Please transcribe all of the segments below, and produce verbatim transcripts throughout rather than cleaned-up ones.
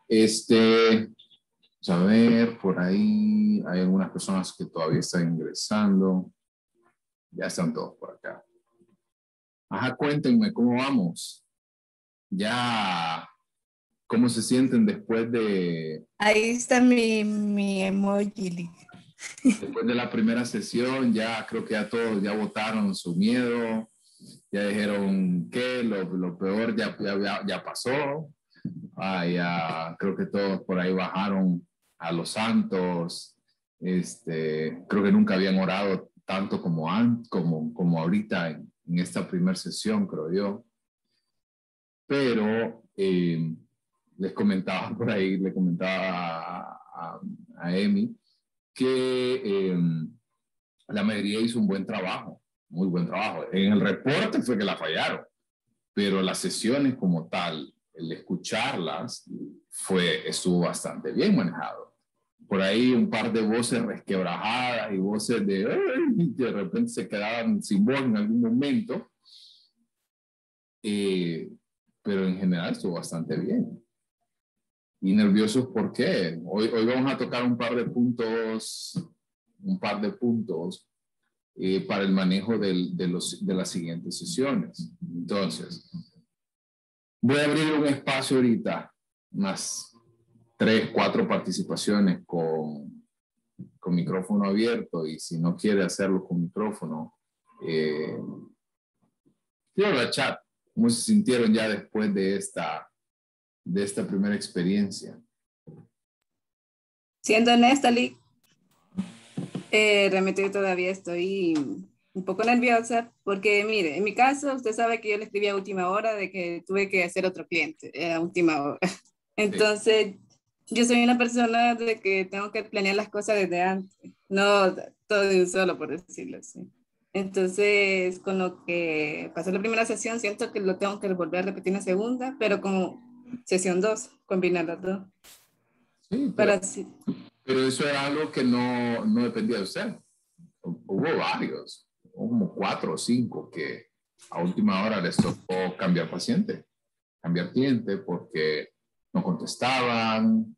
Este, a ver, por ahí hay algunas personas que todavía están ingresando. Ya están todos por acá. Ajá, cuéntenme cómo vamos. Ya, ¿cómo se sienten después de... Ahí está mi, mi emoji. Después de la primera sesión? Ya creo que ya todos ya votaron su miedo. Ya dijeron que lo, lo peor ya, ya, ya pasó. Ah, ya creo que todos por ahí bajaron a los santos. Este, creo que nunca habían orado tanto como, como, como ahorita en, en esta primera sesión, creo yo. Pero eh, les comentaba por ahí, le comentaba a, a, a Emi que eh, la mayoría hizo un buen trabajo, muy buen trabajo. En el reporte fue que la fallaron, pero las sesiones como tal, el escucharlas, fue, estuvo bastante bien manejado. Por ahí un par de voces resquebrajadas y voces de, ¡ay! De repente se quedaban sin voz en algún momento, eh, pero en general estuvo bastante bien. Y nerviosos, ¿por qué? Hoy, hoy vamos a tocar un par de puntos, un par de puntos eh, para el manejo del, de, los, de las siguientes sesiones. Entonces, voy a abrir un espacio ahorita, unas tres, cuatro participaciones con, con micrófono abierto, y si no quiere hacerlo con micrófono, eh, quiero la chat. ¿Cómo se sintieron ya después de esta, de esta primera experiencia? Siendo honesta, Lee, eh, realmente yo todavía estoy un poco nerviosa porque, mire, en mi caso, usted sabe que yo le escribí a última hora de que tuve que hacer otro cliente eh, a última hora. Entonces, sí. Yo soy una persona de que tengo que planear las cosas desde antes, no todo de un solo, por decirlo así. Entonces, con lo que pasó la primera sesión, siento que lo tengo que volver a repetir en la segunda, pero como sesión dos, combinar las dos. Sí, pero, Para así. pero eso era algo que no, no dependía de usted. Hubo varios, como cuatro o cinco que a última hora les tocó cambiar paciente, cambiar cliente porque no contestaban,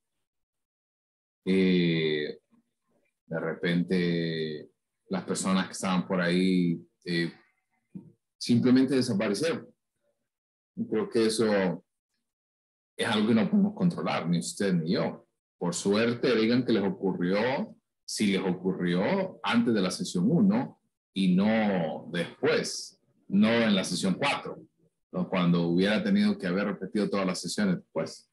eh, de repente las personas que estaban por ahí eh, simplemente desaparecieron. Creo que eso es algo que no podemos controlar, ni usted ni yo. Por suerte, digan que les ocurrió, si les ocurrió antes de la sesión uno y no después, no en la sesión cuatro, ¿no? Cuando hubiera tenido que haber repetido todas las sesiones después.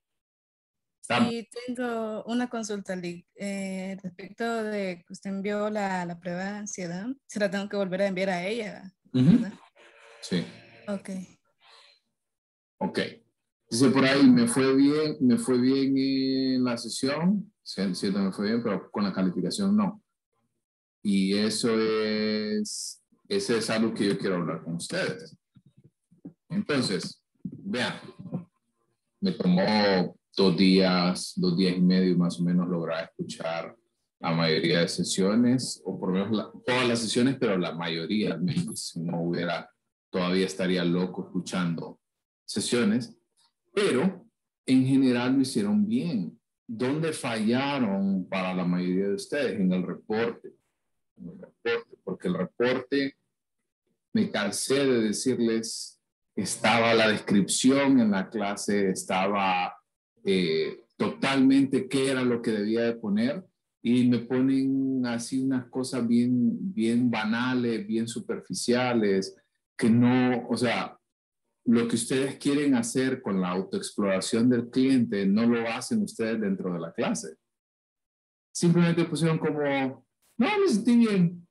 Y tengo una consulta, Lick, eh, respecto de que usted envió la, la prueba de ansiedad. Se la tengo que volver a enviar a ella, ¿verdad? Uh-huh. Sí. Ok. Ok. Dice por ahí, me fue bien, me fue bien en la sesión, siento me fue bien, pero con la calificación no. Y eso es, ese es algo que yo quiero hablar con ustedes. Entonces, vean, me tomó dos días, dos días y medio más o menos lograr escuchar la mayoría de sesiones, o por lo menos la, todas las sesiones, pero la mayoría, al menos, si no hubiera, todavía estaría loco escuchando sesiones, pero en general lo hicieron bien. ¿Dónde fallaron para la mayoría de ustedes? En el reporte. En el reporte, porque el reporte, me cansé de decirles, estaba la descripción en la clase, estaba eh, totalmente qué era lo que debía de poner, y me ponen así unas cosas bien, bien banales, bien superficiales, que no, o sea, lo que ustedes quieren hacer con la autoexploración del cliente no lo hacen ustedes dentro de la clase. Simplemente pusieron como, no, me sentí bien.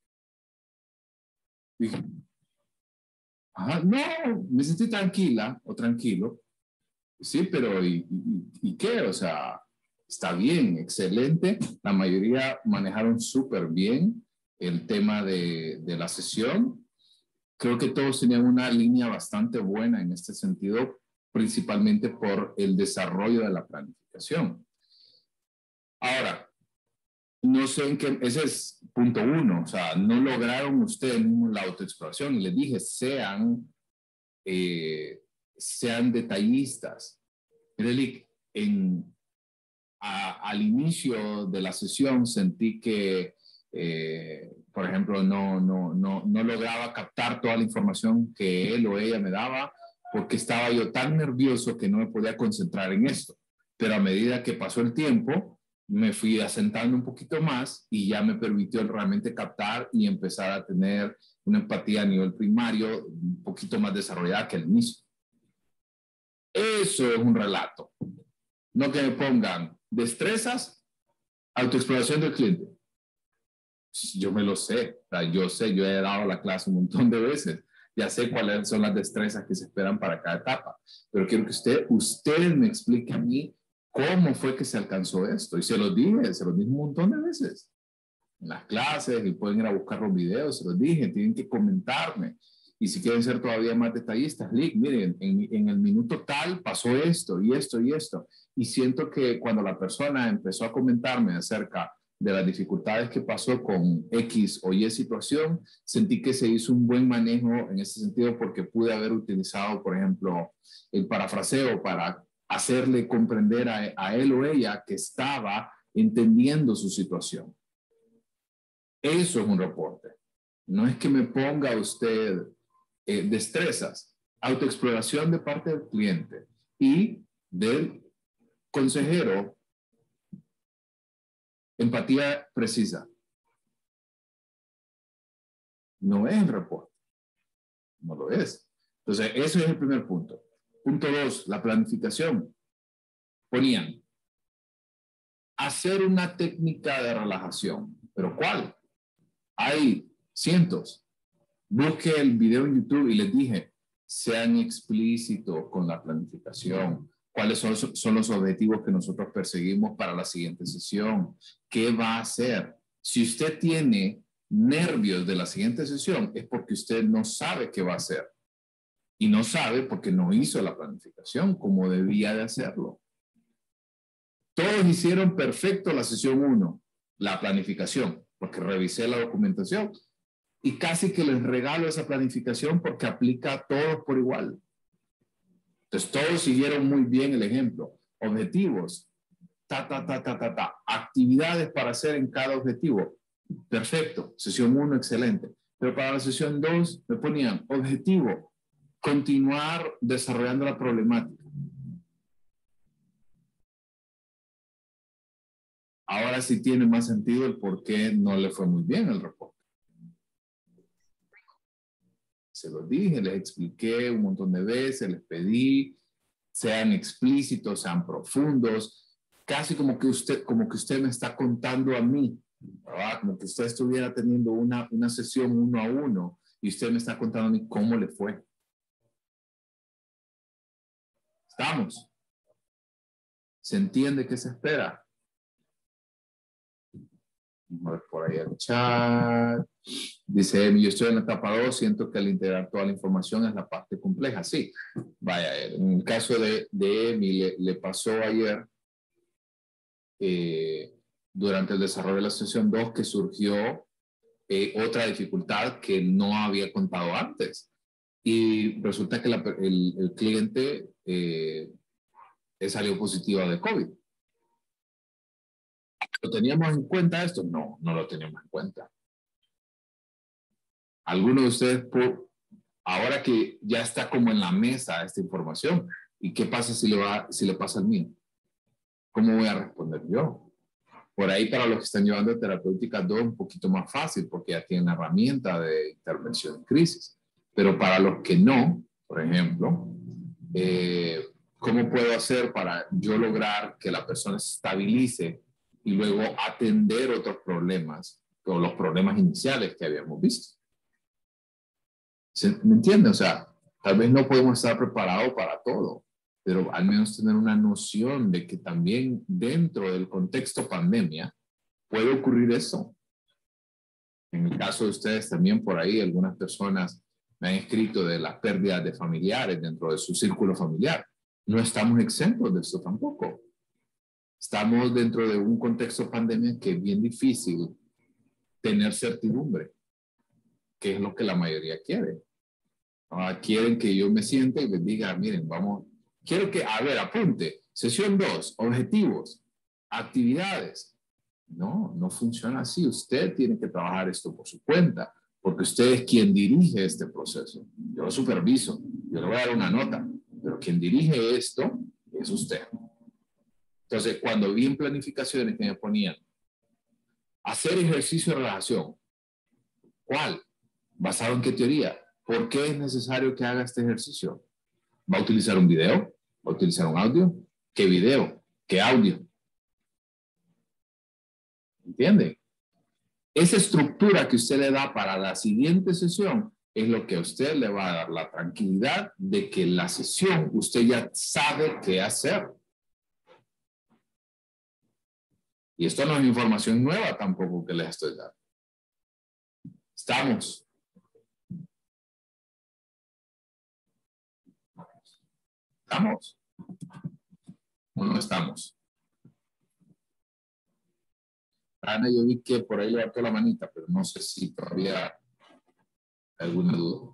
Dije, ajá, no, me sentí tranquila o tranquilo. Sí, pero ¿y, y, y qué? O sea, está bien, excelente. La mayoría manejaron súper bien el tema de, de la sesión. Creo que todos tenían una línea bastante buena en este sentido, principalmente por el desarrollo de la planificación. Ahora, no sé en qué, ese es punto uno, o sea, no lograron ustedes mismos la autoexploración, y les dije, sean, eh, sean detallistas. Relic, en, a, al inicio de la sesión sentí que, eh, por ejemplo, no, no, no, no lograba captar toda la información que él o ella me daba porque estaba yo tan nervioso que no me podía concentrar en esto. Pero a medida que pasó el tiempo, me fui asentando un poquito más y ya me permitió realmente captar y empezar a tener una empatía a nivel primario un poquito más desarrollada que al inicio. Eso es un relato. No que me pongan destrezas, autoexploración del cliente. Yo me lo sé, o sea, yo sé, yo he dado la clase un montón de veces. Ya sé cuáles son las destrezas que se esperan para cada etapa, pero quiero que usted, usted me explique a mí cómo fue que se alcanzó esto. Y se los dije, se los dije un montón de veces. En las clases, y pueden ir a buscar los videos, se los dije, tienen que comentarme. Y si quieren ser todavía más detallistas, Lick, miren, en, en el minuto tal pasó esto y esto y esto. Y siento que cuando la persona empezó a comentarme acerca de las dificultades que pasó con X o Y situación, sentí que se hizo un buen manejo en ese sentido porque pude haber utilizado, por ejemplo, el parafraseo para hacerle comprender a, a él o ella que estaba entendiendo su situación. Eso es un reporte. No es que me ponga usted eh, destrezas, autoexploración de parte del cliente y del consejero, empatía precisa. No es el reporte. No lo es. Entonces, ese es el primer punto. Punto dos, la planificación. Ponían, hacer una técnica de relajación. ¿Pero cuál? Hay cientos. Busque el video en YouTube y les dije, sean explícitos con la planificación. ¿Cuáles son, son los objetivos que nosotros perseguimos para la siguiente sesión? ¿Qué va a hacer? Si usted tiene nervios de la siguiente sesión, es porque usted no sabe qué va a hacer. Y no sabe porque no hizo la planificación como debía de hacerlo. Todos hicieron perfecto la sesión uno, la planificación, porque revisé la documentación. Y casi que les regalo esa planificación porque aplica a todos por igual. Entonces, todos siguieron muy bien el ejemplo. Objetivos, ta, ta, ta, ta, ta, ta. Actividades para hacer en cada objetivo. Perfecto. Sesión uno, excelente. Pero para la sesión dos, me ponían objetivo, continuar desarrollando la problemática. Ahora sí tiene más sentido el por qué no le fue muy bien el reporte. Se los dije, les expliqué un montón de veces, les pedí, sean explícitos, sean profundos, casi como que usted, como que usted me está contando a mí, ¿verdad? Como que usted estuviera teniendo una, una sesión uno a uno y usted me está contando a mí cómo le fue. ¿Estamos? ¿Se entiende qué se espera? Vamos a ver por ahí el chat. Dice, yo estoy en la etapa dos, siento que al integrar toda la información es la parte compleja. Sí, vaya, en el caso de, de Emi, le, le pasó ayer, eh, durante el desarrollo de la sesión dos, que surgió eh, otra dificultad que no había contado antes. Y resulta que la, el, el cliente eh, salió positivo de COVID. ¿Lo teníamos en cuenta esto? No, no lo teníamos en cuenta. Algunos de ustedes, por, ahora que ya está como en la mesa esta información, ¿y qué pasa si le, va, si le pasa al mío? ¿Cómo voy a responder yo? Por ahí para los que están llevando terapéutica dos, un poquito más fácil porque ya tienen herramienta de intervención en crisis. Pero para los que no, por ejemplo, eh, ¿cómo puedo hacer para yo lograr que la persona se estabilice y luego atender otros problemas o los problemas iniciales que habíamos visto? ¿Me entiende? O sea, tal vez no podemos estar preparados para todo, pero al menos tener una noción de que también dentro del contexto pandemia puede ocurrir eso. En el caso de ustedes también por ahí, algunas personas me han escrito de las pérdidas de familiares dentro de su círculo familiar. No estamos exentos de esto tampoco. Estamos dentro de un contexto pandemia que es bien difícil tener certidumbre, que es lo que la mayoría quiere. Uh, quieren que yo me siente y les diga, miren, vamos, quiero que, a ver, apunte. Sesión dos, objetivos, actividades. No, no funciona así. Usted tiene que trabajar esto por su cuenta, porque usted es quien dirige este proceso. Yo lo superviso, yo le voy a dar una nota, pero quien dirige esto es usted. Entonces, cuando vi en planificaciones que me ponían hacer ejercicio de relajación, ¿cuál? ¿Basado en qué teoría? ¿Por qué es necesario que haga este ejercicio? ¿Va a utilizar un video? ¿Va a utilizar un audio? ¿Qué video? ¿Qué audio? ¿Entiende? Esa estructura que usted le da para la siguiente sesión es lo que a usted le va a dar la tranquilidad de que la sesión usted ya sabe qué hacer. Y esto no es información nueva tampoco que les estoy dando. ¿Estamos? ¿Estamos? ¿O no estamos? Ana, yo vi que por ahí levantó la manita, pero no sé si todavía hay alguna duda.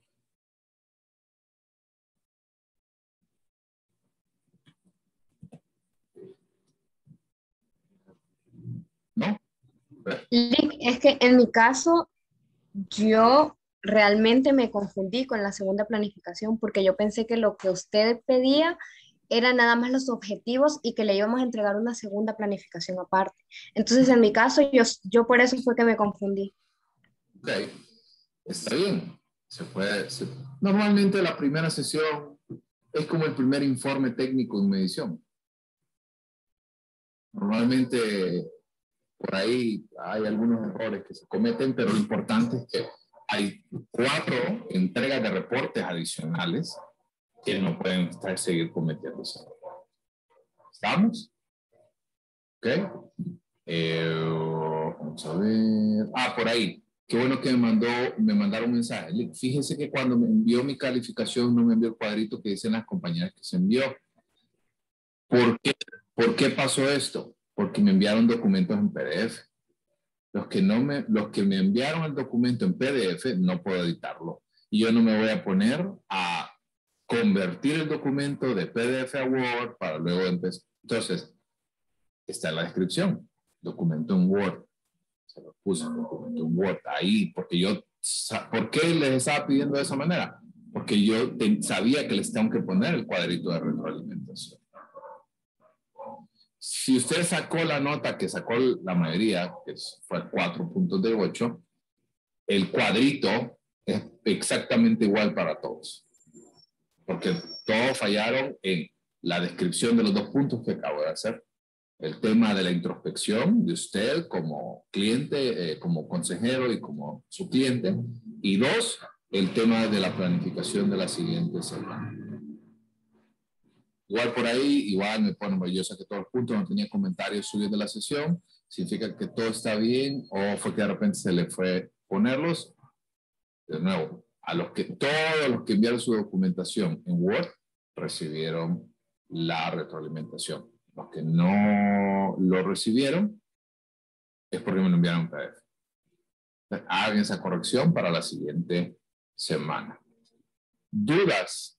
¿No? Lick, es que en mi caso, yo realmente me confundí con la segunda planificación porque yo pensé que lo que usted pedía era nada más los objetivos y que le íbamos a entregar una segunda planificación aparte. Entonces, en mi caso, yo, yo por eso fue que me confundí. Ok, está bien. Se puede, se... Normalmente la primera sesión es como el primer informe técnico en medición. Normalmente por ahí hay algunos errores que se cometen, pero lo importante es que hay cuatro entregas de reportes adicionales que no pueden estar, seguir cometiendo eso. ¿Estamos? ¿Ok? Eh, vamos a ver. Ah, por ahí. Qué bueno que me mandó, me mandaron un mensaje. Fíjese que cuando me envió mi calificación no me envió el cuadrito que dicen las compañías que se envió. ¿Por qué? ¿Por qué pasó esto? Porque me enviaron documentos en P D F. Los que, no me, los que me enviaron el documento en P D F no puedo editarlo. Y yo no me voy a poner a convertir el documento de P D F a Word para luego empezar. Entonces, está en la descripción. Documento en Word. Se lo puse, documento en Word. Ahí, porque yo, ¿por qué les estaba pidiendo de esa manera? Porque yo te, sabía que les tengo que poner el cuadrito de retroalimentación. Si usted sacó la nota que sacó la mayoría, que fue cuatro puntos de ocho, el cuadrito es exactamente igual para todos. Porque todos fallaron en la descripción de los dos puntos que acabo de hacer. El tema de la introspección de usted como cliente, eh, como consejero y como su cliente. Y dos, el tema de la planificación de la siguiente semana. Igual por ahí, igual me ponen, yo saqué todos los puntos, no tenía comentarios subidos de la sesión, significa que todo está bien o fue que de repente se le fue ponerlos. De nuevo, a los que, todos los que enviaron su documentación en Word recibieron la retroalimentación. Los que no lo recibieron es porque me lo enviaron en P D F. Entonces, hagan esa corrección para la siguiente semana. ¿Dudas?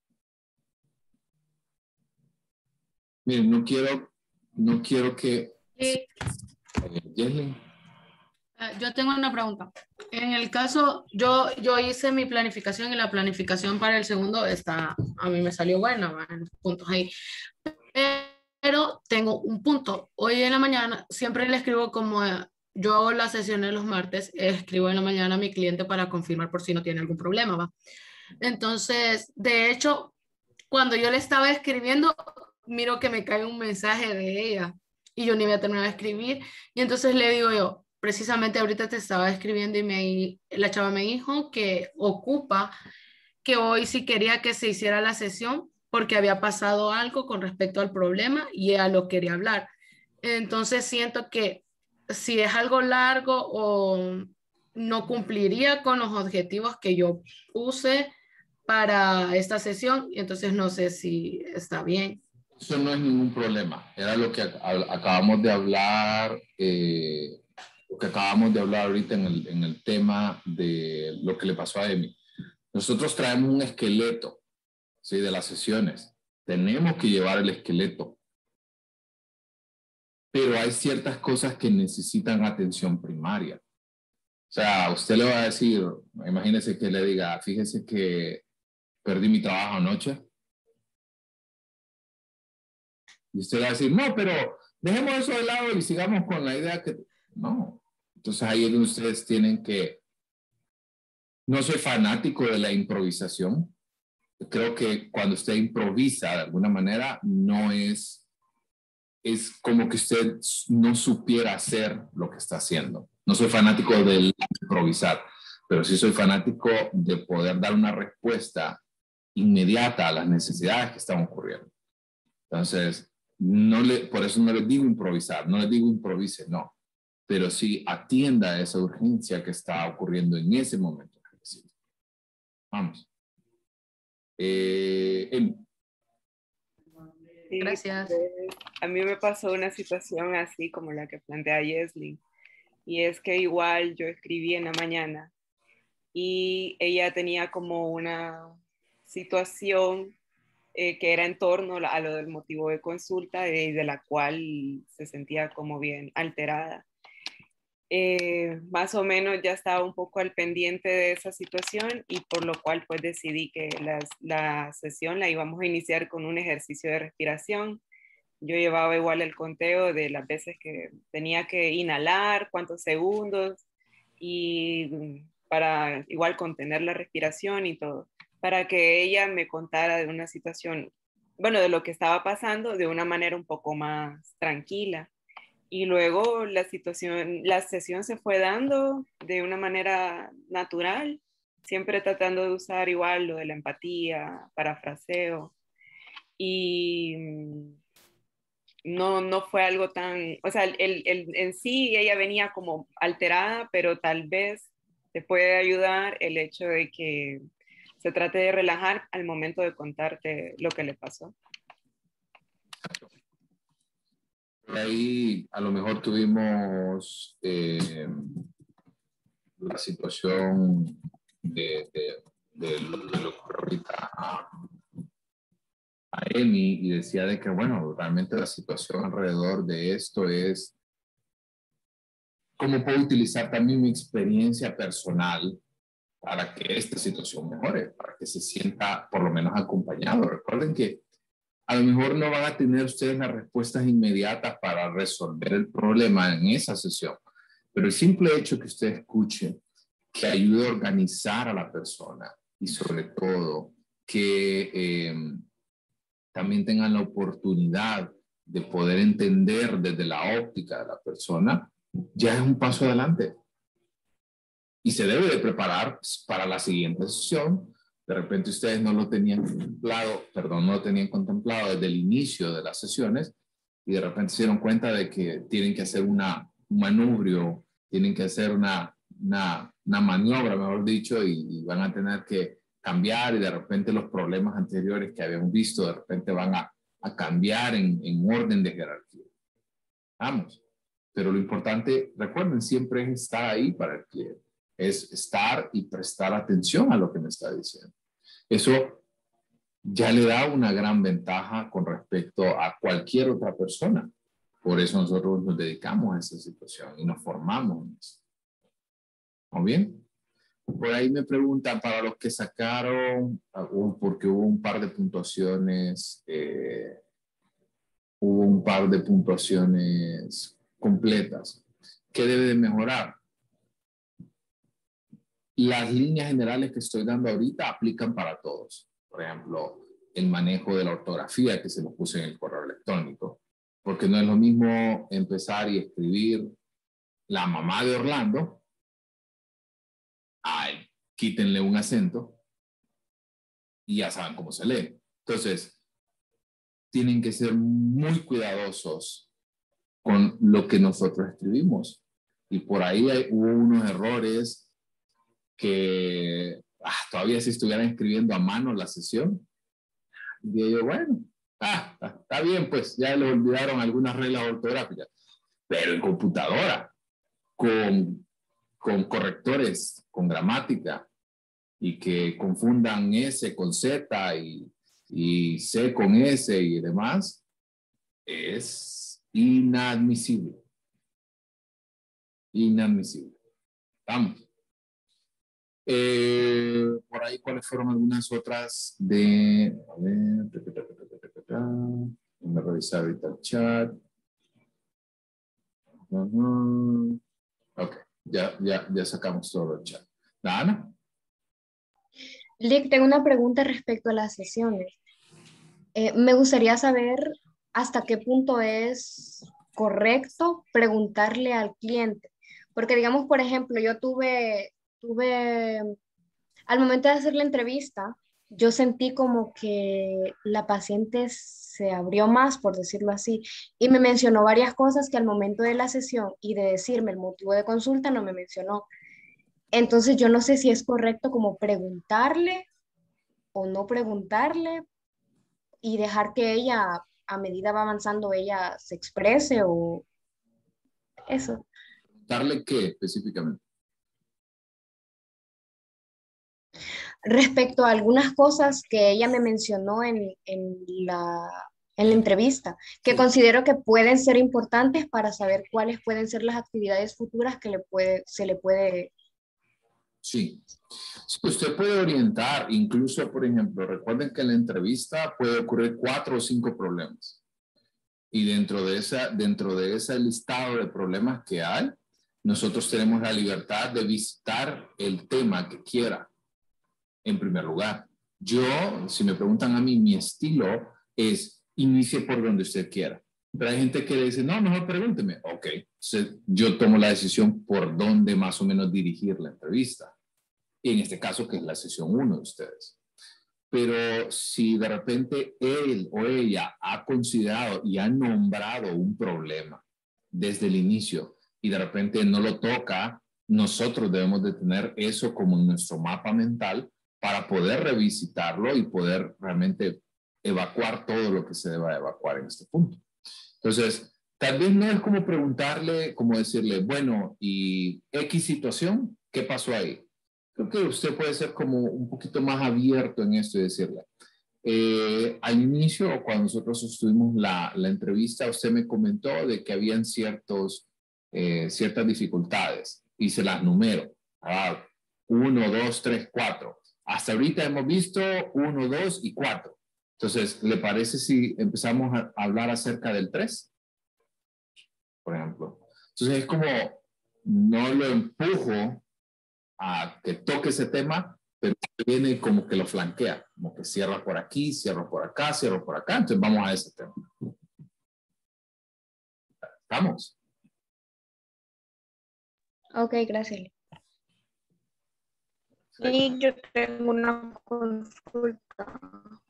Miren, no quiero, no quiero que... Sí. Eh, Jesslyn. Eh, yo tengo una pregunta. En el caso, yo, yo hice mi planificación y la planificación para el segundo está, a mí me salió buena, ¿va? En los puntos ahí. Pero tengo un punto. Hoy en la mañana siempre le escribo como eh, yo hago las sesiones los martes, escribo en la mañana a mi cliente para confirmar por si no tiene algún problema, ¿va? Entonces, de hecho, cuando yo le estaba escribiendo, miro que me cae un mensaje de ella y yo ni había terminado de escribir. Y entonces le digo yo, precisamente ahorita te estaba escribiendo y me, la chava me dijo que ocupa, que hoy sí quería que se hiciera la sesión porque había pasado algo con respecto al problema y ella lo quería hablar. Entonces siento que si es algo largo o no cumpliría con los objetivos que yo puse para esta sesión, entonces no sé si está bien. Eso no es ningún problema. Era lo que acabamos de hablar, eh, lo que acabamos de hablar ahorita en el, en el tema de lo que le pasó a Emi. Nosotros traemos un esqueleto, ¿sí? De las sesiones. tenemos que llevar el esqueleto, pero hay ciertas cosas que necesitan atención primaria. O sea, usted le va a decir, imagínese que le diga, fíjese que perdí mi trabajo anoche. Y usted le va a decir, no, pero dejemos eso de lado y sigamos con la idea que... No. Entonces ahí es donde ustedes tienen que... No soy fanático de la improvisación. Creo que cuando usted improvisa de alguna manera, no es... Es como que usted no supiera hacer lo que está haciendo. No soy fanático de improvisar, pero sí soy fanático de poder dar una respuesta inmediata a las necesidades que están ocurriendo. Entonces, no le, por eso no les digo improvisar, no les digo improvise, no. Pero sí atienda a esa urgencia que está ocurriendo en ese momento. Vamos. Eh, Emi. Sí, Gracias. pues, a mí me pasó una situación así como la que plantea Yesley. Y es que igual yo escribí en la mañana y ella tenía como una situación eh, que era en torno a lo del motivo de consulta y de la cual se sentía como bien alterada. Eh, más o menos ya estaba un poco al pendiente de esa situación y por lo cual pues decidí que las, la sesión la íbamos a iniciar con un ejercicio de respiración. Yo llevaba igual el conteo de las veces que tenía que inhalar, cuántos segundos, y para igual contener la respiración y todo, para que ella me contara de una situación, bueno, de lo que estaba pasando de una manera un poco más tranquila. Y luego la situación, la sesión se fue dando de una manera natural, siempre tratando de usar igual lo de la empatía, parafraseo, y no, no fue algo tan, o sea, el, el, en sí ella venía como alterada, pero tal vez te puede ayudar el hecho de que se trate de relajar al momento de contarte lo que le pasó. Ahí a lo mejor tuvimos eh, la situación de, de, de, lo, de lo que ahorita a, a Emi y decía de que, bueno, realmente la situación alrededor de esto es cómo puedo utilizar también mi experiencia personal para que esta situación mejore, para que se sienta por lo menos acompañado. Recuerden que a lo mejor no van a tener ustedes las respuestas inmediatas para resolver el problema en esa sesión, pero el simple hecho que usted escuche, que ayude a organizar a la persona y sobre todo que eh, también tengan la oportunidad de poder entender desde la óptica de la persona, ya es un paso adelante. Y se debe de preparar para la siguiente sesión. De repente ustedes no lo tenían contemplado, perdón, no lo tenían contemplado desde el inicio de las sesiones y de repente se dieron cuenta de que tienen que hacer una, un manubrio, tienen que hacer una, una, una maniobra, mejor dicho, y, y van a tener que cambiar y de repente los problemas anteriores que habíamos visto de repente van a, a cambiar en, en orden de jerarquía. Vamos. Pero lo importante, recuerden, siempre es estar ahí para el cliente. Es estar y prestar atención a lo que me está diciendo. Eso ya le da una gran ventaja con respecto a cualquier otra persona. Por eso nosotros nos dedicamos a esa situación y nos formamos en eso. ¿Muy bien? Por ahí me preguntan para los que sacaron, porque hubo un par de puntuaciones, eh, hubo un par de puntuaciones completas. ¿Qué debe de mejorar? Las líneas generales que estoy dando ahorita aplican para todos. Por ejemplo, el manejo de la ortografía que se lo puse en el correo electrónico. Porque no es lo mismo empezar y escribir la mamá de Orlando. Ay, quítenle un acento y ya saben cómo se lee. Entonces, tienen que ser muy cuidadosos con lo que nosotros escribimos. Y por ahí hay, hubo unos errores que ah, todavía si estuvieran escribiendo a mano la sesión, diría yo, bueno, ah, está bien, pues ya le olvidaron algunas reglas ortográficas, pero en computadora, con, con correctores, con gramática, y que confundan S con Z y, y C con S y demás, es inadmisible. Inadmisible. Vamos. Eh, por ahí, ¿cuáles fueron algunas otras de... A ver, voy a revisar ahorita el chat. Uh-huh. Ok, ya, ya, ya sacamos todo el chat. ¿Ana? Lick, tengo una pregunta respecto a las sesiones. Eh, me gustaría saber hasta qué punto es correcto preguntarle al cliente. Porque digamos, por ejemplo, yo tuve, tuve, al momento de hacer la entrevista, yo sentí como que la paciente se abrió más, por decirlo así, y me mencionó varias cosas que al momento de la sesión y de decirme el motivo de consulta no me mencionó. Entonces yo no sé si es correcto como preguntarle o no preguntarle y dejar que ella, a medida va avanzando, ella se exprese o eso. ¿Darle qué específicamente? Respecto a algunas cosas que ella me mencionó en, en la, en la entrevista, que Sí. considero que pueden ser importantes para saber cuáles pueden ser las actividades futuras que le puede, se le puede... Sí. Sí, usted puede orientar, incluso, por ejemplo, recuerden que en la entrevista puede ocurrir cuatro o cinco problemas. Y dentro de, esa, dentro de ese listado de problemas que hay, nosotros tenemos la libertad de visitar el tema que quiera, en primer lugar. Yo, si me preguntan a mí, mi estilo es inicie por donde usted quiera. Pero hay gente que le dice, no, mejor pregúnteme. Ok, entonces yo tomo la decisión por dónde más o menos dirigir la entrevista. Y en este caso, que es la sesión uno de ustedes. Pero si de repente él o ella ha considerado y ha nombrado un problema desde el inicio y de repente no lo toca, nosotros debemos de tener eso como en nuestro mapa mental para poder revisitarlo y poder realmente evacuar todo lo que se deba evacuar en este punto. Entonces, tal vez no es como preguntarle, como decirle, bueno, ¿y X situación? ¿Qué pasó ahí? Creo que usted puede ser como un poquito más abierto en esto y decirle, eh, al inicio, cuando nosotros estuvimos la, la entrevista, usted me comentó de que habían ciertos, eh, ciertas dificultades y se las numero. Ah, uno, dos, tres, cuatro. Hasta ahorita hemos visto uno, dos y cuatro. Entonces, ¿le parece si empezamos a hablar acerca del tres? Por ejemplo. Entonces, es como, no lo empujo a que toque ese tema, pero viene como que lo flanquea, como que cierra por aquí, cierra por acá, cierra por acá, entonces vamos a ese tema. ¿Estamos? Ok, gracias. Y yo tengo una consulta.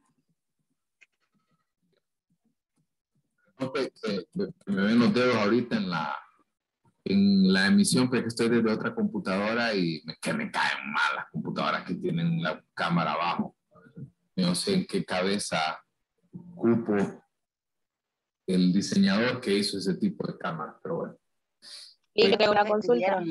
No, pues, eh, me ven los dedos ahorita en la, en la emisión, porque estoy desde otra computadora y me, que me caen mal las computadoras que tienen la cámara abajo. No sé en qué cabeza cupo el diseñador que hizo ese tipo de cámaras, pero bueno. Y yo tengo una consulta.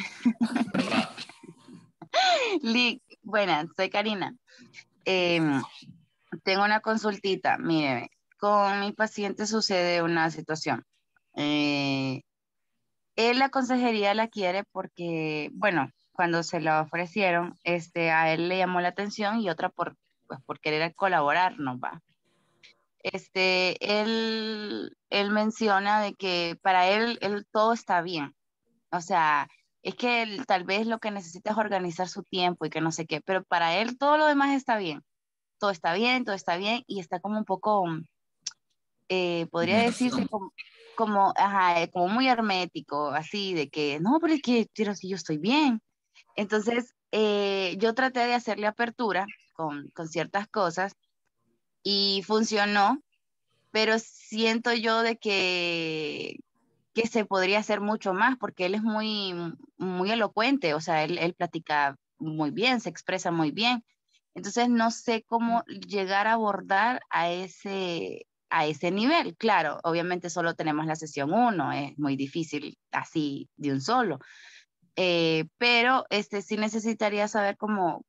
Lick, buenas, soy Karina. Eh, tengo una consultita. Mire, con mi paciente sucede una situación. Eh, él la consejería la quiere porque, bueno, cuando se la ofrecieron, este, a él le llamó la atención y otra por, pues, por querer colaborar, ¿no va? Este, él, él menciona de que para él, él todo está bien. O sea, es que él, tal vez lo que necesita es organizar su tiempo y que no sé qué, pero para él todo lo demás está bien. Todo está bien, todo está bien y está como un poco, eh, podría decirse como, como, ajá, eh, como muy hermético, así de que, no, pero es que pero si yo estoy bien. Entonces, eh, yo traté de hacerle apertura con, con ciertas cosas y funcionó, pero siento yo de que, que se podría hacer mucho más porque él es muy, muy elocuente, o sea, él, él platica muy bien, se expresa muy bien. Entonces no sé cómo llegar a abordar a ese, a ese nivel. Claro, obviamente solo tenemos la sesión uno, es muy difícil así de un solo. Eh, pero este, sí necesitaría saber cómo,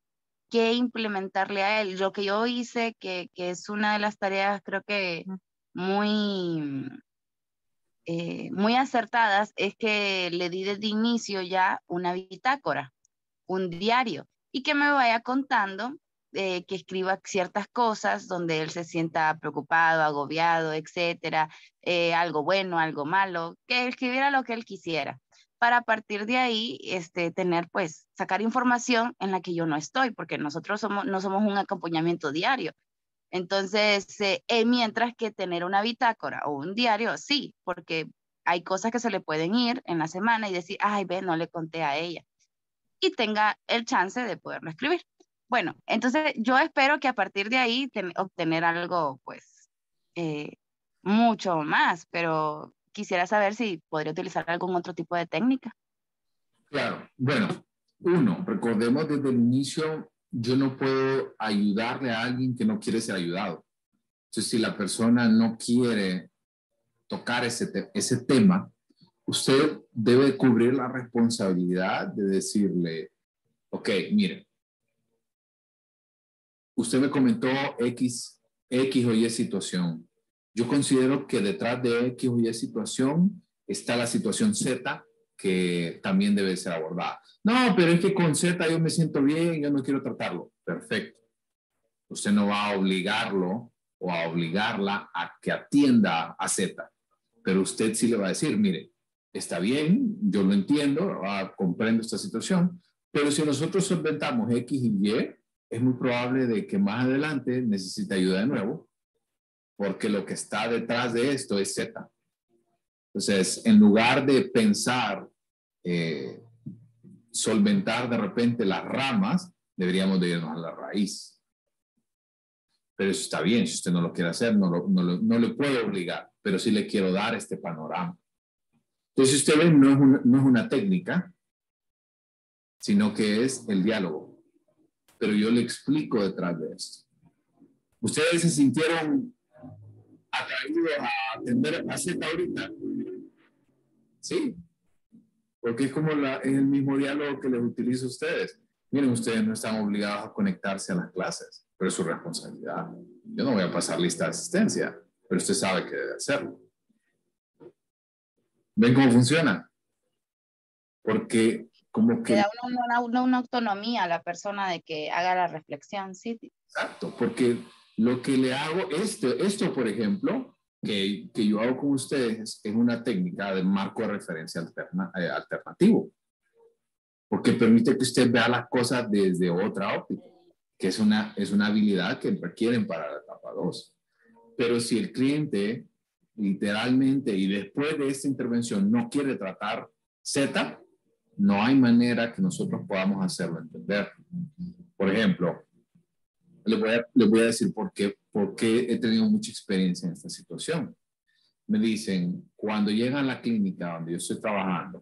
qué implementarle a él. Lo que yo hice, que, que es una de las tareas creo que muy, eh, muy acertadas, es que le di desde inicio ya una bitácora, un diario, y que me vaya contando, eh, que escriba ciertas cosas donde él se sienta preocupado, agobiado, etcétera, eh, algo bueno, algo malo, que escribiera lo que él quisiera, para a partir de ahí este, tener, pues, sacar información en la que yo no estoy, porque nosotros somos, no somos un acompañamiento diario. Entonces, eh, eh, mientras que tener una bitácora o un diario, sí, porque hay cosas que se le pueden ir en la semana y decir, ay, ve, no le conté a ella, y tenga el chance de poderlo escribir. Bueno, entonces yo espero que a partir de ahí ten, obtener algo, pues, eh, mucho más, pero quisiera saber si podría utilizar algún otro tipo de técnica. Claro, bueno, uno, recordemos desde el inicio, yo no puedo ayudarle a alguien que no quiere ser ayudado. Entonces, si la persona no quiere tocar ese, te ese tema, usted debe cubrir la responsabilidad de decirle, ok, mire, usted me comentó X, X o Y situación. Yo considero que detrás de X o Y situación está la situación Z que también debe ser abordada. No, pero es que con Z yo me siento bien, yo no quiero tratarlo. Perfecto. Usted no va a obligarlo o a obligarla a que atienda a Z, pero usted sí le va a decir, mire, está bien, yo lo entiendo, ah, comprendo esta situación, pero si nosotros solventamos X y Y, es muy probable de que más adelante necesite ayuda de nuevo, porque lo que está detrás de esto es Z. Entonces, en lugar de pensar eh, solventar de repente las ramas, deberíamos de irnos a la raíz. Pero eso está bien, si usted no lo quiere hacer, no, lo, no, lo, no le puedo obligar, pero sí le quiero dar este panorama. Entonces, usted ve, no es una, no es una técnica, sino que es el diálogo. Pero yo le explico detrás de esto. ¿Ustedes se sintieron atraídos a atender a Z ahorita? Sí. Porque es como la, es el mismo diálogo que les utilizo a ustedes. Miren, ustedes no están obligados a conectarse a las clases, pero es su responsabilidad. Yo no voy a pasar lista de asistencia, pero usted sabe que debe hacerlo. ¿Ven cómo funciona? Porque como que... Le da una, una, una, una autonomía a la persona de que haga la reflexión, ¿sí? Exacto, porque lo que le hago, esto, esto por ejemplo, que, que yo hago con ustedes, es una técnica de marco de referencia alterna, eh, alternativo. Porque permite que usted vea las cosas desde otra óptica, que es una, es una habilidad que requieren para la etapa dos. Pero si el cliente literalmente y después de esta intervención no quiere tratar Z, no hay manera que nosotros podamos hacerlo entender. Por ejemplo, les voy a, les voy a decir por qué, por qué he tenido mucha experiencia en esta situación. Me dicen, cuando llegan a la clínica donde yo estoy trabajando,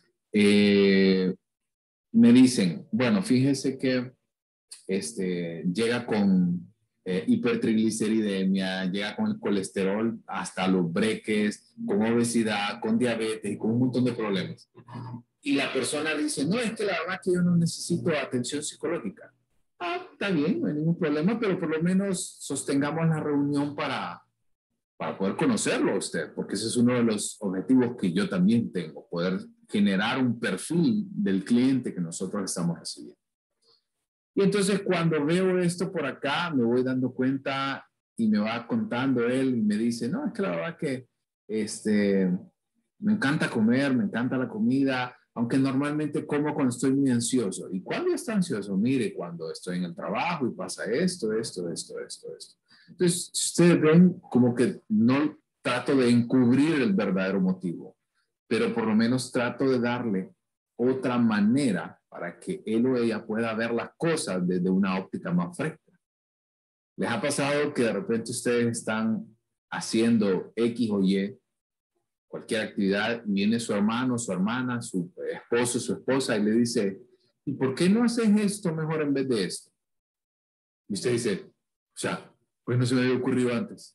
eh, me dicen, bueno, fíjese que este, llega con eh, hipertrigliceridemia, llega con el colesterol hasta los breques, con obesidad, con diabetes y con un montón de problemas. Y la persona dice, no, es que la verdad que yo no necesito atención psicológica. Ah, está bien, no hay ningún problema, pero por lo menos sostengamos la reunión para, para poder conocerlo a usted, porque ese es uno de los objetivos que yo también tengo, poder generar un perfil del cliente que nosotros estamos recibiendo. Y entonces cuando veo esto por acá, me voy dando cuenta y me va contando él y me dice, no, es que la verdad que este, me encanta comer, me encanta la comida, aunque normalmente como cuando estoy muy ansioso. ¿Y cuándo está ansioso? Mire, cuando estoy en el trabajo y pasa esto, esto, esto, esto, esto. Entonces, si ustedes ven, como que no trato de encubrir el verdadero motivo, pero por lo menos trato de darle otra manera para que él o ella pueda ver las cosas desde una óptica más fresca. ¿Les ha pasado que de repente ustedes están haciendo X o Y, cualquier actividad, y viene su hermano, su hermana, su esposo, su esposa, y le dice, ¿y por qué no haces esto mejor en vez de esto? Y usted dice, o sea, pues no se me había ocurrido antes.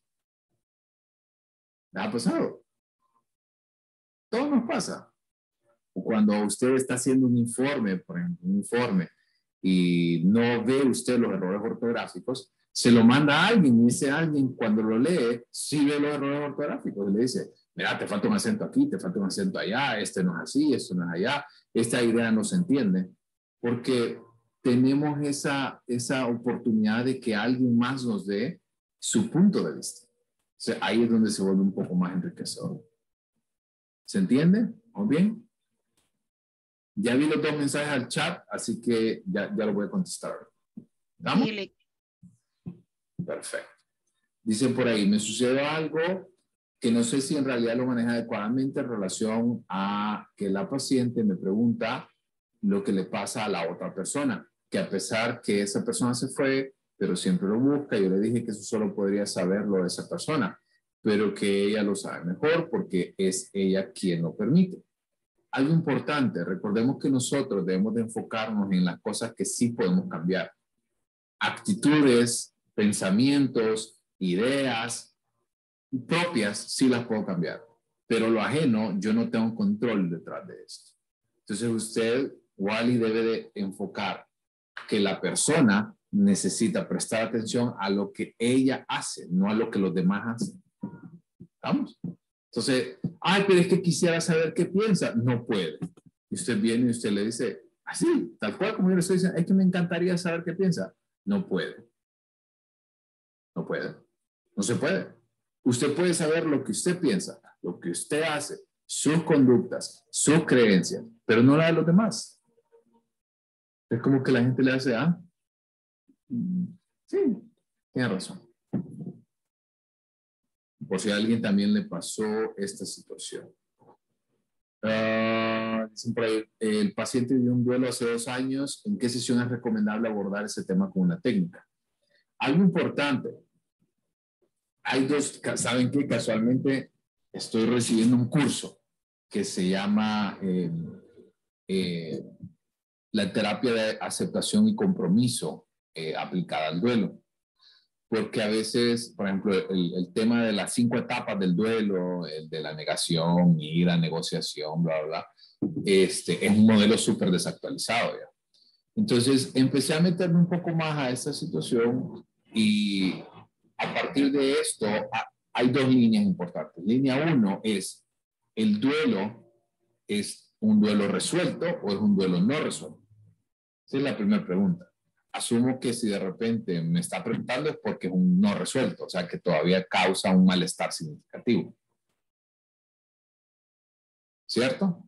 ¿Les ha pasado? Todo nos pasa. O cuando usted está haciendo un informe, por ejemplo, un informe, y no ve usted los errores ortográficos, se lo manda a alguien y ese alguien cuando lo lee, sí ve los errores ortográficos y le dice, mira, te falta un acento aquí, te falta un acento allá, este no es así, esto no es allá, esta idea no se entiende, porque tenemos esa, esa oportunidad de que alguien más nos dé su punto de vista. O sea, ahí es donde se vuelve un poco más enriquecedor. ¿Se entiende? ¿Muy bien? Ya vi los dos mensajes al chat, así que ya, ya lo voy a contestar. ¿Vamos? Perfecto. Dicen por ahí, me sucedió algo que no sé si en realidad lo maneja adecuadamente en relación a que la paciente me pregunta lo que le pasa a la otra persona, que a pesar que esa persona se fue, pero siempre lo busca, yo le dije que eso solo podría saberlo de esa persona, pero que ella lo sabe mejor porque es ella quien lo permite. Algo importante, recordemos que nosotros debemos de enfocarnos en las cosas que sí podemos cambiar. Actitudes, pensamientos, ideas propias sí las puedo cambiar, pero lo ajeno yo no tengo control detrás de esto. Entonces usted, Wally, debe de enfocar que la persona necesita prestar atención a lo que ella hace, no a lo que los demás hacen. ¿Vamos? Entonces, ay, pero es que quisiera saber qué piensa. No puede. Y usted viene y usted le dice, así, tal cual como yo le estoy diciendo, es que me encantaría saber qué piensa. No puede. No puede. No se puede. Usted puede saber lo que usted piensa, lo que usted hace, sus conductas, sus creencias, pero no la de los demás. Es como que la gente le hace, ah, sí, tiene razón. Por si a alguien también le pasó esta situación. Uh, dicen por ahí, el paciente dio un duelo hace dos años. ¿En qué sesión es recomendable abordar ese tema con una técnica? Algo importante. Hay dos, ¿saben qué? Casualmente estoy recibiendo un curso que se llama eh, eh, la terapia de aceptación y compromiso eh, aplicada al duelo. Porque a veces, por ejemplo, el, el tema de las cinco etapas del duelo, el de la negación, ira, negociación, bla, bla, este, es un modelo súper desactualizado ya. Entonces, empecé a meterme un poco más a esta situación y a partir de esto hay dos líneas importantes. Línea uno es, ¿el duelo es un duelo resuelto o es un duelo no resuelto? Esa es la primera pregunta. Asumo que si de repente me está preguntando es porque es un no resuelto, o sea que todavía causa un malestar significativo. ¿Cierto?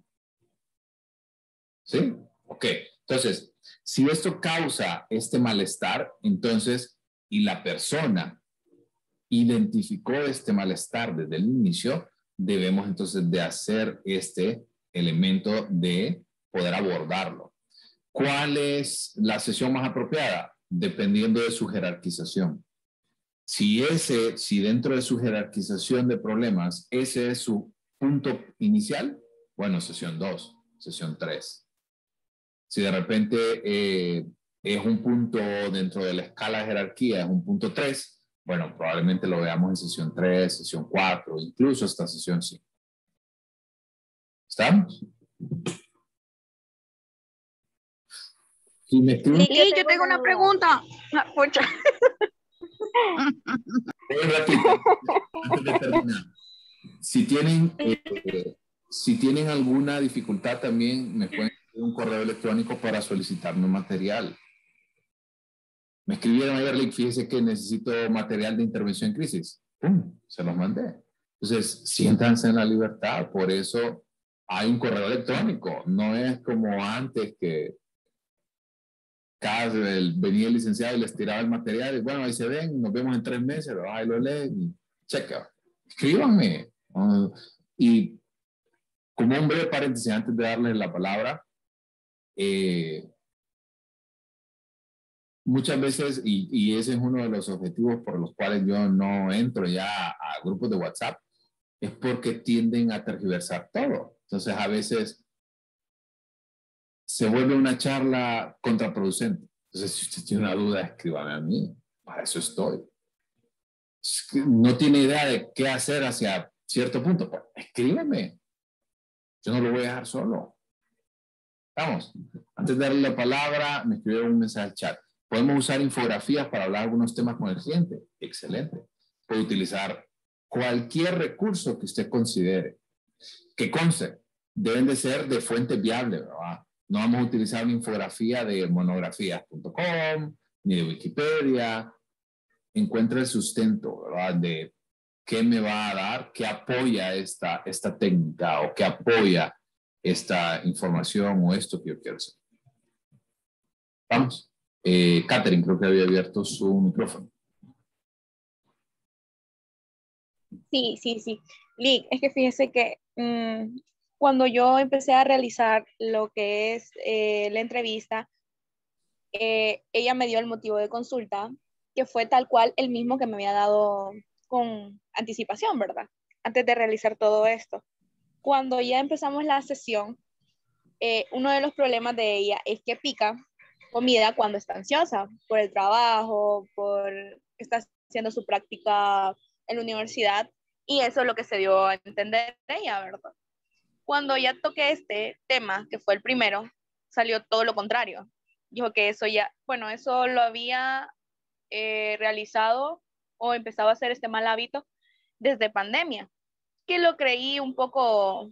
¿Sí? Ok. Entonces, si esto causa este malestar, entonces, y la persona identificó este malestar desde el inicio, debemos entonces de hacer este elemento de poder abordarlo. ¿Cuál es la sesión más apropiada? Dependiendo de su jerarquización. Si ese, si dentro de su jerarquización de problemas, ese es su punto inicial, bueno, sesión dos, sesión tres. Si de repente eh, es un punto dentro de la escala de jerarquía, es un punto tres, bueno, probablemente lo veamos en sesión tres, sesión cuatro, incluso hasta sesión cinco. ¿Estamos? Sí, yo tengo una pregunta. Pucha. Un ratito, antes de terminar. Si tienen, eh, si tienen alguna dificultad también me pueden escribir un correo electrónico para solicitarme material. Me escribieron ayer, Lick, fíjese que necesito material de intervención en crisis. ¡Pum! Se los mandé. Entonces, siéntanse en la libertad. Por eso hay un correo electrónico. No es como antes que cada vez venía el licenciado y les tiraba el material y bueno, ahí se ven, nos vemos en tres meses, ahí lo leen y checa. Escríbanme. Uh, y como un breve paréntesis antes de darles la palabra, eh, muchas veces, y, y ese es uno de los objetivos por los cuales yo no entro ya a grupos de WhatsApp, es porque tienden a tergiversar todo. Entonces a veces se vuelve una charla contraproducente. Entonces, si usted tiene una duda, escríbame a mí. Para eso estoy. No tiene idea de qué hacer hacia cierto punto. Pues, escríbeme. Yo no lo voy a dejar solo. Vamos, antes de darle la palabra, me escribieron un mensaje al chat. ¿Podemos usar infografías para hablar algunos temas con el cliente? Excelente. Puede utilizar cualquier recurso que usted considere. Que conste, deben de ser de fuente viable, ¿verdad? No vamos a utilizar una infografía de monografías punto com, ni de Wikipedia. Encuentre el sustento, ¿verdad? De qué me va a dar, qué apoya esta, esta técnica o qué apoya esta información o esto que yo quiero hacer. Vamos. Eh, Catherine, creo que había abierto su micrófono. Sí, sí, sí. Lick, es que fíjese que mmm, cuando yo empecé a realizar lo que es eh, la entrevista, eh, ella me dio el motivo de consulta, que fue tal cual el mismo que me había dado con anticipación, ¿verdad? Antes de realizar todo esto. Cuando ya empezamos la sesión, eh, uno de los problemas de ella es que pica comida cuando está ansiosa por el trabajo, por está haciendo su práctica en la universidad, y eso es lo que se dio a entender ella, ¿verdad? Cuando ya toqué este tema, que fue el primero, salió todo lo contrario. Dijo que eso ya, bueno, eso lo había eh, realizado o empezaba a hacer este mal hábito desde pandemia, que lo creí un poco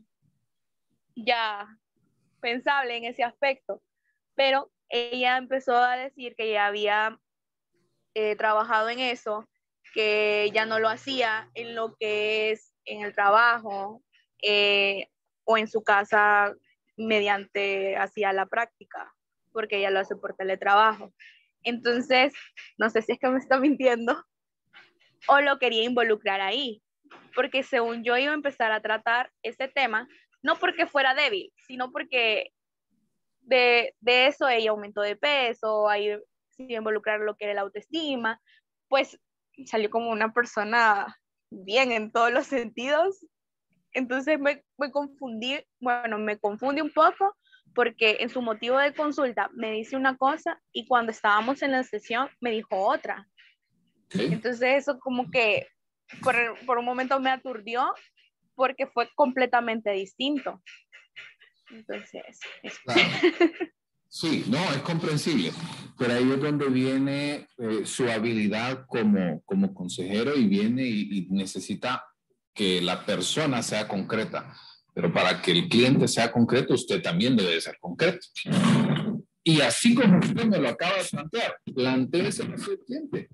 ya pensable en ese aspecto, pero ella empezó a decir que ya había eh, trabajado en eso, que ya no lo hacía en lo que es en el trabajo eh, o en su casa mediante hacía la práctica, porque ella lo hace por teletrabajo. Entonces, no sé si es que me está mintiendo o lo quería involucrar ahí, porque según yo iba a empezar a tratar ese tema, no porque fuera débil, sino porque de, de eso ella aumentó de peso, ahí se iba a involucrar lo que era la autoestima, pues salió como una persona bien en todos los sentidos. Entonces me, me confundí, bueno, me confundí un poco porque en su motivo de consulta me dice una cosa y cuando estábamos en la sesión me dijo otra. ¿Sí? Entonces eso como que por, por un momento me aturdió porque fue completamente distinto. Entonces, eso. Claro. Sí, no, es comprensible, pero ahí es donde viene eh, su habilidad como, como consejero y viene y, y necesita que la persona sea concreta, pero para que el cliente sea concreto, usted también debe de ser concreto. Y así como usted me lo acaba de plantear, plantéese a su cliente.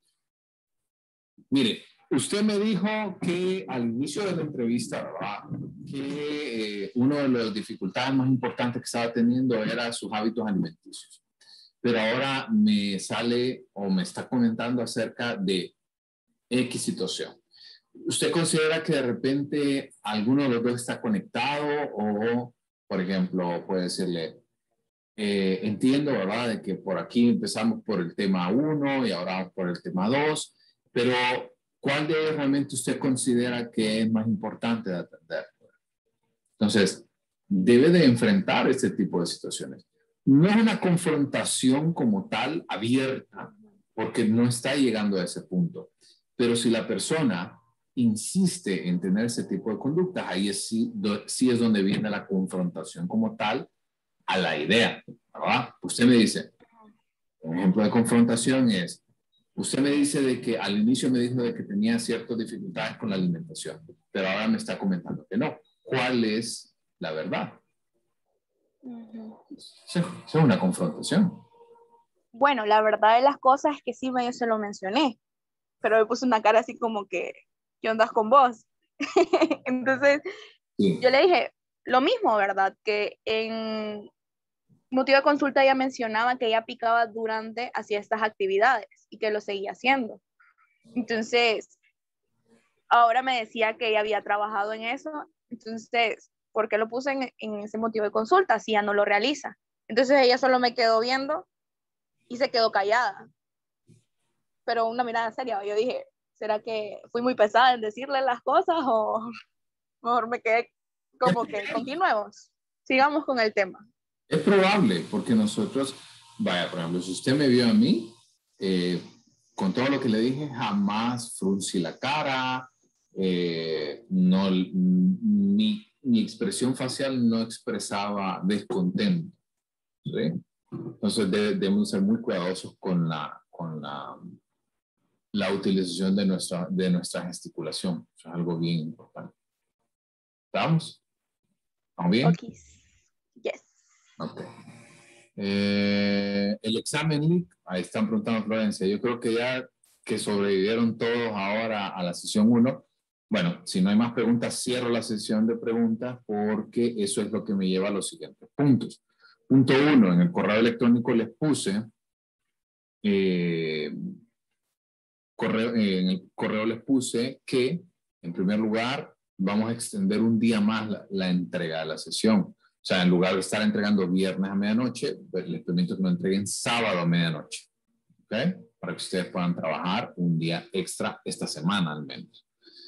Mire, usted me dijo que al inicio de la entrevista, ¿verdad?, que eh, una de las dificultades más importantes que estaba teniendo era sus hábitos alimenticios. Pero ahora me sale o me está comentando acerca de X situación. ¿Usted considera que de repente alguno de los dos está conectado o, por ejemplo, puede decirle, eh, entiendo, ¿verdad?, de que por aquí empezamos por el tema uno y ahora por el tema dos, pero ¿cuál de ellos realmente usted considera que es más importante de atender? Entonces, debe de enfrentar este tipo de situaciones. No es una confrontación como tal abierta, porque no está llegando a ese punto. Pero si la persona insiste en tener ese tipo de conductas, ahí es, sí, do, sí es donde viene la confrontación como tal a la idea, ¿verdad? Usted me dice, un ejemplo de confrontación es, usted me dice de que al inicio me dijo de que tenía ciertas dificultades con la alimentación, pero ahora me está comentando que no. ¿Cuál es la verdad? Uh-huh. Eso es una confrontación. Bueno, la verdad de las cosas es que sí, yo se lo mencioné, pero me puse una cara así como que, ¿qué ondas con vos? Entonces, sí. Yo le dije lo mismo, ¿verdad? Que en motivo de consulta ella mencionaba que ella picaba durante hacía estas actividades y que lo seguía haciendo. Entonces, ahora me decía que ella había trabajado en eso, entonces, ¿por qué lo puse en, en ese motivo de consulta si ya no lo realiza? Entonces ella solo me quedó viendo y se quedó callada, pero una mirada seria. Yo dije, ¿será que fui muy pesada en decirle las cosas o mejor me quedé como que continuemos? Sigamos con el tema. Es probable, porque nosotros, vaya, por ejemplo, si usted me vio a mí, eh, con todo lo que le dije, jamás fruncí la cara, eh, no, mi, mi expresión facial no expresaba descontento. ¿sí? Entonces de, debemos ser muy cuidadosos con la, con la, la utilización de nuestra, de nuestra gesticulación. Eso es algo bien importante. ¿Estamos? ¿Estamos bien? Ok. Yes. Ok. Eh, el examen, Lick, ahí están preguntando Florencia. Yo creo que ya que sobrevivieron todos ahora a la sesión uno. Bueno, si no hay más preguntas, cierro la sesión de preguntas porque eso es lo que me lleva a los siguientes puntos. Punto uno, en el correo electrónico les puse, eh, correo, eh, en el correo les puse que, en primer lugar, vamos a extender un día más la, la entrega de la sesión. O sea, en lugar de estar entregando viernes a medianoche, pues les permito que lo entreguen sábado a medianoche. ¿Ok? Para que ustedes puedan trabajar un día extra esta semana al menos.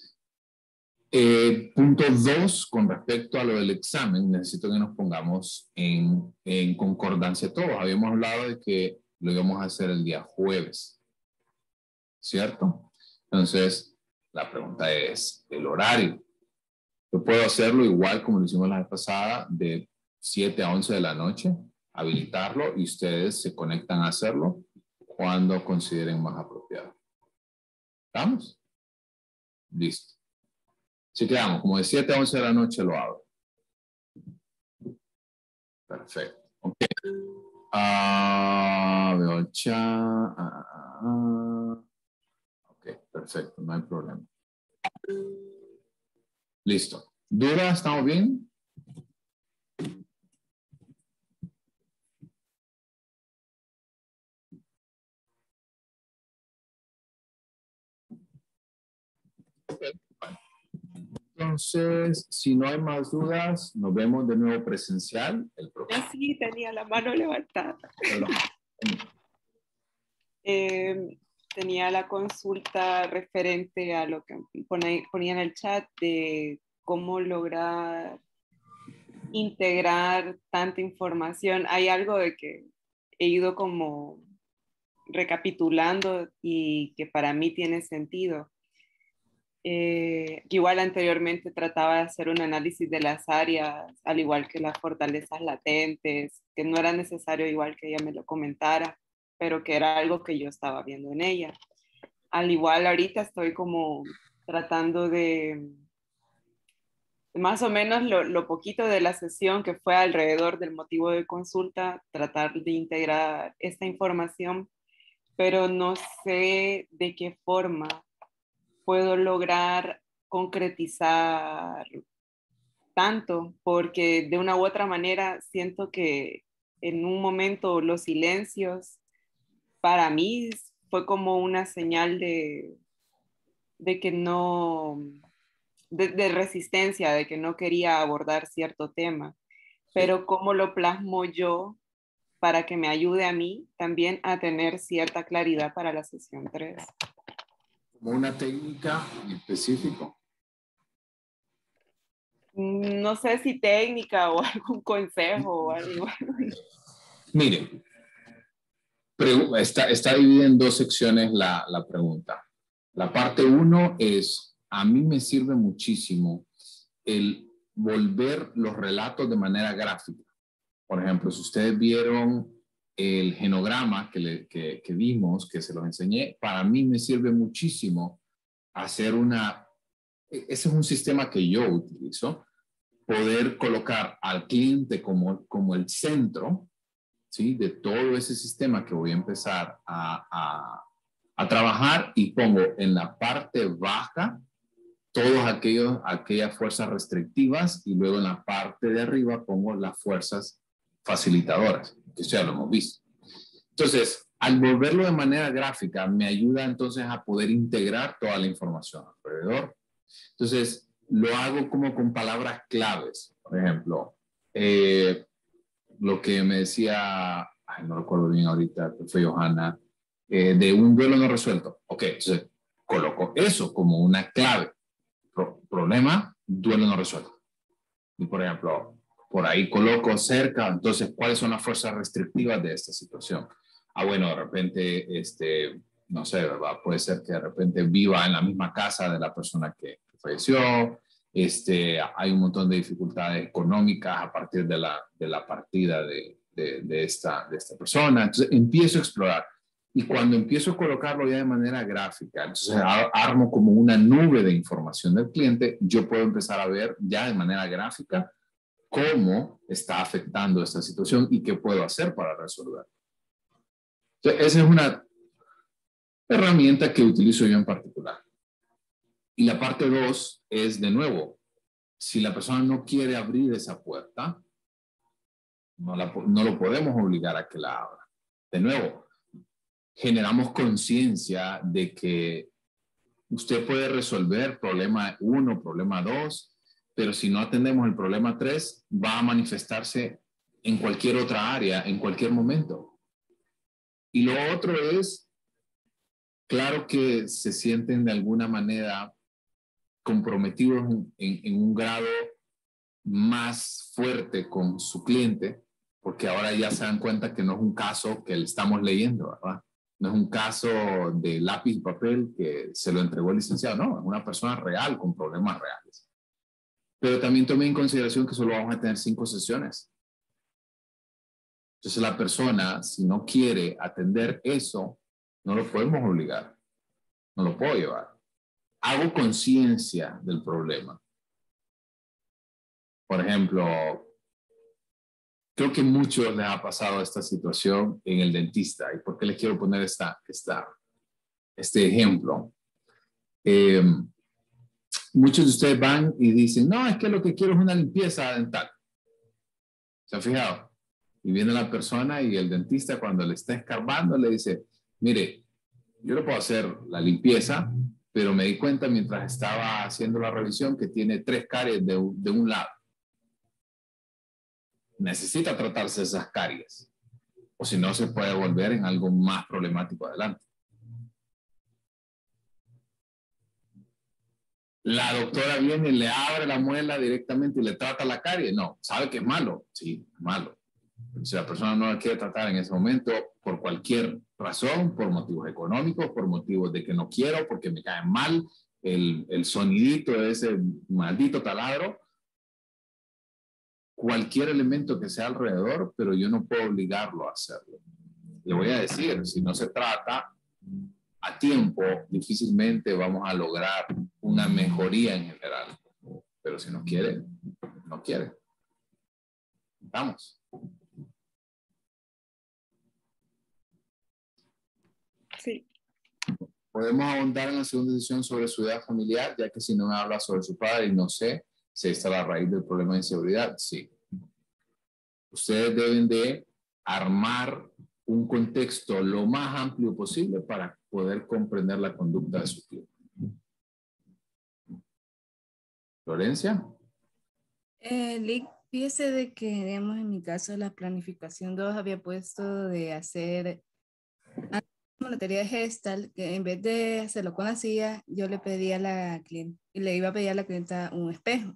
Eh, punto dos, con respecto a lo del examen, necesito que nos pongamos en, en concordancia todos. Habíamos hablado de que lo íbamos a hacer el día jueves, ¿cierto? Entonces, la pregunta es el horario. Yo puedo hacerlo igual como lo hicimos la vez pasada, de siete a once de la noche, habilitarlo y ustedes se conectan a hacerlo cuando consideren más apropiado. ¿Estamos? Listo. Así que vamos, como de siete a once de la noche lo hago. Perfecto. Ok. Ah, veo el chat. Ah, ah, ah. Ok, perfecto, no hay problema. Listo. ¿Dura? ¿Estamos bien? Okay. Entonces, si no hay más dudas, nos vemos de nuevo presencial el próximo. Yo sí tenía la mano levantada. eh, tenía la consulta referente a lo que ponía, ponía en el chat de cómo lograr integrar tanta información. Hay algo de que he ido como recapitulando y que para mí tiene sentido. Eh, que igual anteriormente trataba de hacer un análisis de las áreas, al igual que las fortalezas latentes, que no era necesario igual que ella me lo comentara, pero que era algo que yo estaba viendo en ella. Al igual ahorita estoy como tratando de, más o menos lo, lo poquito de la sesión que fue alrededor del motivo de consulta, tratar de integrar esta información, pero no sé de qué forma puedo lograr concretizar tanto, porque de una u otra manera siento que en un momento los silencios para mí fue como una señal de, de que no, de, de resistencia, de que no quería abordar cierto tema, pero cómo lo plasmo yo para que me ayude a mí también a tener cierta claridad para la sesión tres. ¿Como una técnica en específico? No sé si técnica o algún consejo o algo. Mire, está, está dividida en dos secciones la, la pregunta. La parte uno es, a mí me sirve muchísimo el volver los relatos de manera gráfica. Por ejemplo, si ustedes vieron el genograma que, le, que, que vimos, que se los enseñé, para mí me sirve muchísimo hacer una, ese es un sistema que yo utilizo, poder colocar al cliente como, como el centro, ¿sí? De todo ese sistema que voy a empezar a, a, a trabajar y pongo en la parte baja todas aquellos, aquellas fuerzas restrictivas y luego en la parte de arriba pongo las fuerzas facilitadoras, que eso ya lo hemos visto. Entonces, al volverlo de manera gráfica, me ayuda entonces a poder integrar toda la información alrededor. Entonces, lo hago como con palabras claves. Por ejemplo, eh, lo que me decía, ay, no recuerdo bien ahorita, que fue Johanna, eh, de un duelo no resuelto. Ok, entonces coloco eso como una clave. Pro problema, duelo no resuelto. Y por ejemplo, por ahí coloco cerca, entonces, ¿cuáles son las fuerzas restrictivas de esta situación? Ah, bueno, de repente, este, no sé, ¿verdad? Puede ser que de repente viva en la misma casa de la persona que, que falleció. Este, hay un montón de dificultades económicas a partir de la, de la partida de, de, de, esta, de esta persona. Entonces empiezo a explorar. Y cuando empiezo a colocarlo ya de manera gráfica, entonces armo como una nube de información del cliente, yo puedo empezar a ver ya de manera gráfica cómo está afectando esta situación y qué puedo hacer para resolver. Entonces, esa es una herramienta que utilizo yo en particular. Y la parte dos es, de nuevo, si la persona no quiere abrir esa puerta, no, la, no lo podemos obligar a que la abra. De nuevo, generamos conciencia de que usted puede resolver problema uno, problema dos, pero si no atendemos el problema tres, va a manifestarse en cualquier otra área, en cualquier momento. Y lo otro es, claro que se sienten de alguna manera comprometidos en, en, en un grado más fuerte con su cliente, porque ahora ya se dan cuenta que no es un caso que le estamos leyendo, ¿verdad? No es un caso de lápiz y papel que se lo entregó el licenciado, no, es una persona real con problemas reales. Pero también tomé en consideración que solo vamos a tener cinco sesiones. Entonces la persona, si no quiere atender eso, no lo podemos obligar, no lo puedo llevar. Hago conciencia del problema. Por ejemplo, creo que a muchos les ha pasado esta situación en el dentista. ¿Y por qué les quiero poner esta, esta, este ejemplo? Eh, muchos de ustedes van y dicen, no, es que lo que quiero es una limpieza dental. ¿Se han fijado? Y viene la persona y el dentista, cuando le está escarbando, le dice, mire, yo le puedo hacer la limpieza, pero me di cuenta mientras estaba haciendo la revisión que tiene tres caries de, de un lado. Necesita tratarse esas caries, o si no se puede volver en algo más problemático adelante. La doctora viene y le abre la muela directamente y le trata la carie. No, ¿sabe que es malo? Sí, es malo. Si la persona no la quiere tratar en ese momento por cualquier razón, por motivos económicos, por motivos de que no quiero, porque me cae mal el, el sonidito de ese maldito taladro, cualquier elemento que sea alrededor, pero yo no puedo obligarlo a hacerlo. Le voy a decir, si no se trata a tiempo, difícilmente vamos a lograr una mejoría en general. Pero si no quiere, no quiere. Vamos. Sí. Podemos ahondar en la segunda sesión sobre su vida familiar, ya que si no me habla sobre su padre y no sé si está la raíz del problema de inseguridad. Sí. Ustedes deben de armar un contexto lo más amplio posible para poder comprender la conducta de su cliente. ¿Florencia? Eh, Lick, fíjese de que, digamos, en mi caso, la planificación dos había puesto de hacer la teoría de Gestalt, que en vez de hacerlo con la silla, yo le pedía a la cliente, le iba a pedir a la clienta un espejo.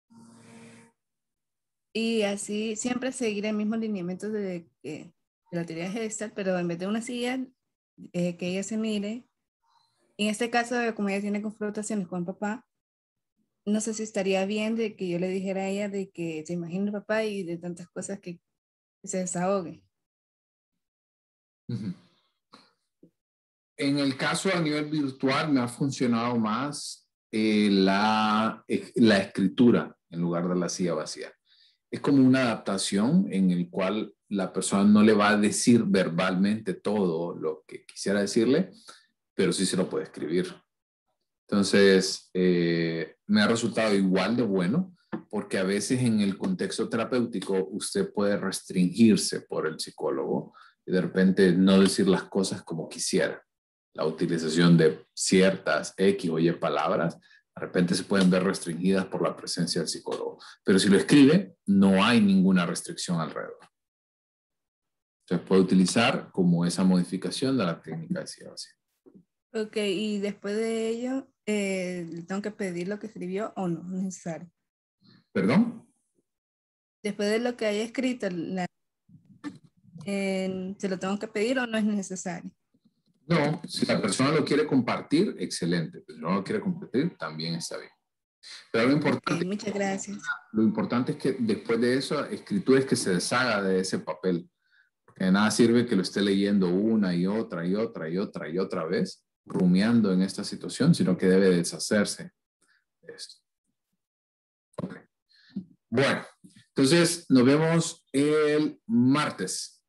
Y así siempre seguir el mismo lineamiento de, de, de la teoría de Gestalt, pero en vez de una silla, eh, que ella se mire. En este caso, como ella tiene confrontaciones con el papá, no sé si estaría bien de que yo le dijera a ella de que se imagine el papá y de tantas cosas que, que se desahogue. Uh-huh. En el caso a nivel virtual me ha funcionado más eh, la, eh, la escritura en lugar de la silla vacía. Es como una adaptación en el cual la persona no le va a decir verbalmente todo lo que quisiera decirle, pero sí se lo puede escribir. Entonces, eh, me ha resultado igual de bueno, porque a veces en el contexto terapéutico usted puede restringirse por el psicólogo y de repente no decir las cosas como quisiera. La utilización de ciertas X o Y palabras, de repente se pueden ver restringidas por la presencia del psicólogo. Pero si lo escribe, no hay ninguna restricción alrededor. Entonces puede utilizar como esa modificación de la técnica de silla vacía. Ok, y después de ello, eh, ¿tengo que pedir lo que escribió o no? No es necesario. ¿Perdón? Después de lo que haya escrito, la, eh, ¿se lo tengo que pedir o no es necesario? No, si la persona lo quiere compartir, excelente. Si no lo quiere compartir, también está bien. Pero lo Ok, importante, muchas gracias. lo importante es que después de eso, escritura es que se deshaga de ese papel. Porque de nada sirve que lo esté leyendo una y otra y otra y otra y otra vez, rumiando en esta situación, sino que debe deshacerse de esto. Ok. Bueno, entonces nos vemos el martes.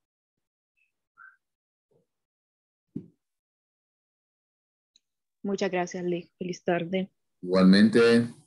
Muchas gracias, Lick. Feliz tarde. Igualmente.